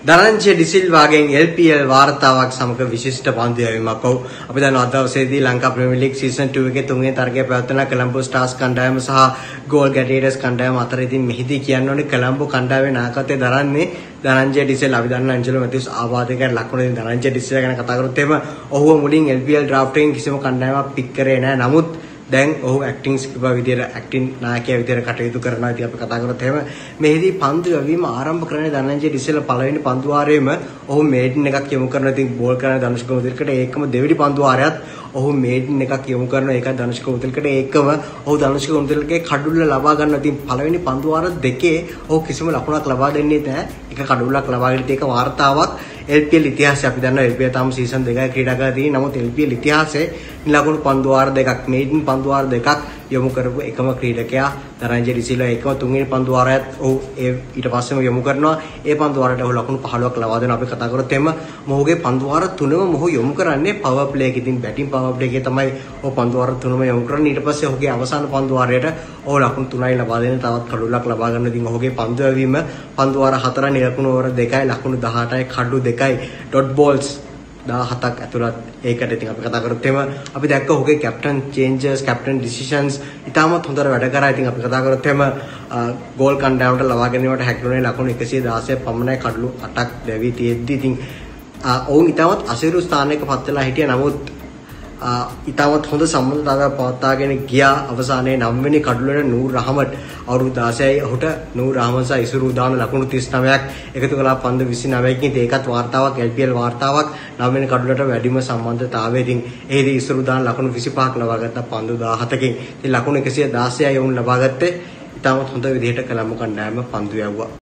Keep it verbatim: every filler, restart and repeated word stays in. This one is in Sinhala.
ධනංජය ඩිසිල්වාගෙන් එල් පී එල් වාර්තාවක් සමග විශිෂ්ට පන්දු යැවීමක්. ඔව් අපි දන්නවා අද දවසේදී Lanka premier league season two එකේ තුන්වෙනි තරගය පැවැත්වෙන කොළඹ ස්ටාර්ස් කණ්ඩායම සහ ගෝල් ගැටියර්ස් කණ්ඩායම අතර ඉතින් මෙහිදී කියන්න ඕනේ කොළඹ කණ්ඩායමේ නායකත්වය දරන්නේ ධනංජය ඩිසිල්. අපි දන්නා ඇන්ජලෝ මැතිව්ස් ආබාධකයන් ලකුණෙන් ධනංජය ඩිසිල් ගැන කතා කරොත් එහෙම ඔහුව මුලින් එල් පී එල් ඩ්‍රාෆ්ට් එකෙන් කිසිම කණ්ඩායමක් පික් කරේ නැහැ. නමුත් දැන් ඔහු ඇක්ටිං ස්කිපර් විදියට ඇක්ටිං නායකයා විදියට කටයුතු කරනවා. ඉතින් අපි කතා කරොත් එහෙම මෙහිදී පන්දු යැවීම ආරම්භ කරන්නේ ධනංජය ඩිසිල් පළවෙනි පන්දු වාරයේම ඔහු මේඩන් එකක් යොමු කරනවා. ඉතින් බෝල් කරන ධනුෂ්ක මුදිල්කට ඒකම දෙවෙනි පන්දු වාරයත් ඔහු මේඩන් එකක් යොමු කරනවා. ඒකයි ධනුෂ්ක මුදිල්කට ඒකම ඔහු ධනුෂ්ක මුදිල්ගේ කඩුල්ල ලබා ගන්නවා. ඉතින් පළවෙනි පන්දු වාර දෙකේ ඔහු කිසිම ලකුණක් ලබා දෙන්නේ නැහැ. එක කඩුල්ලක් ලබා ගන්න ඒක වාර්තාවක් එල් පී එල් ඉතිහාසය. අපි දන්නවා එල් පී එල් තාම සීසන් දෙකයි ක්‍රීඩා කරලා තියෙන්නේ. නමුත් එල් පී එල් ඉතිහාසයේ ලකුණු පන්දු වාර දෙකක් මේඩන් පන්දු වාර දෙකක් යොමු කරපු එකම ක්‍රීඩකයා ධනංජය ඩිසිල්. ඒකම තුන්වෙනි පන්දු වාරයත් ඔහු ඒ ඊට පස්සේම යොමු කරනවා. ඒ පන්දු වාරයට ඔහු ලකුණු පහළොවක් ලබා දෙනවා. අපි කතා කරොත් එimhe මොහුගේ පන්දු වාර තුනම මොහු යොමු කරන්නේ පවර් ප්ලේ එකේ. ඉතින් බැටින් පවර් ප්ලේ එකේ තමයි ඔහු පන්දු වාර තුනම යොමු කරන්නේ. ඊට පස්සේ ඔහුගේ අවසාන පන්දු වාරයට ඔහු ලකුණු තුනයි ලබා දෙන තවත් කඩුල්ලක් ලබා ගන්න. ඉතින් ඔහුගේ පන්දු යැවීම පන්දු වාර හතරයි නිලකුණු ඕවර දෙකයි ලකුණු දහඅටයි කඩු දෙකයි ඩොට් බෝල්ස් දහහතක් ඇතුළත්. ඒකට ඉතින් අපි කතා කරොත් එimhe අපි දැක්ක ඔහුගේ කැප්ටන් චේන්ජර්ස් කැප්ටන් ඩිසිෂන්ස් ඉතාමත් හොඳට වැඩ කරා. ඉතින් අපි කතා කරොත් එimhe ගෝල් කණ්ඩායමට ලබා ගැනීමට හැකියුනේ ලකුණු එකසිය දාසයක් පමණයි කඩලු අටක් දැවි තියෙද්දි. ඉතින් ඔවුන් ඉතාමත් අසීරු ස්ථානයක පත් වෙලා හිටියා. නමුත් ඉතාමත් හොඳ සම්බන්ධතාවයක් පවත්වාගෙන ගියා. අවසානයේ නවවෙනි කඩුල්ලට නූර් රහමට් අවුරුදු දාසයයි ඔහුට නූර් රහමට් සහ ඉසුරු දාන ලකුණු තිස් නවයක් එකතු කළා පන්දු විසි නවයකින්. ඒකත් වාර්තාවක් එල් පී එල් වාර්තාවක් නවවෙනි කඩුල්ලට වැඩිම සම්බන්ධතාවය. ඉතින් එහිදී ඉසුරු දාන ලකුණු විසි පහක් ලබා ගත්තා පන්දු දහහතකින්. ඉතින් ලකුණු එකසිය දාසයයි ඔවුන් ලබා ගත්තේ. ඉතාමත් හොඳ විදිහට කොළඹ කණ්ඩායම පන්දු යවුවා.